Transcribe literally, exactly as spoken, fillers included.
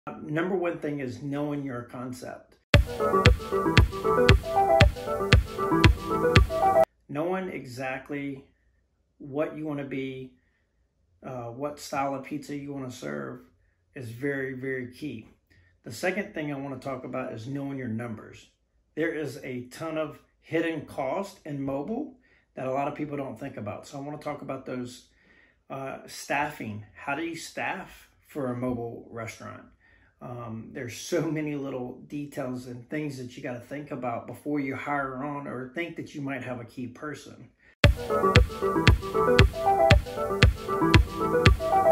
Number one thing is knowing your concept. Knowing exactly what you want to be, uh, what style of pizza you want to serve is very, very key. The second thing I want to talk about is knowing your numbers. There is a ton of hidden cost in mobile that a lot of people don't think about. So I want to talk about those. Uh, staffing. How do you staff for a mobile restaurant? Um, there's so many little details and things that you got to think about before you hire on or think that you might have a key person.